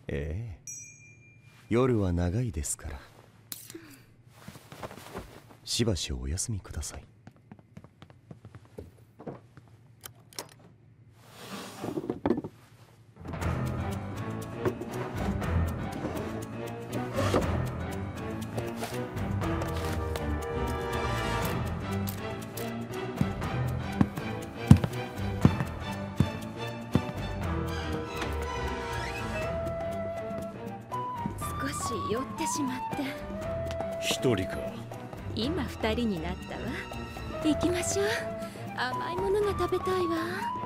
ええ、夜は長いですから。しばしお休みください。 少し酔ってしまって。 一人か。 今二人になったわ。行きましょう。甘いものが食べたいわ。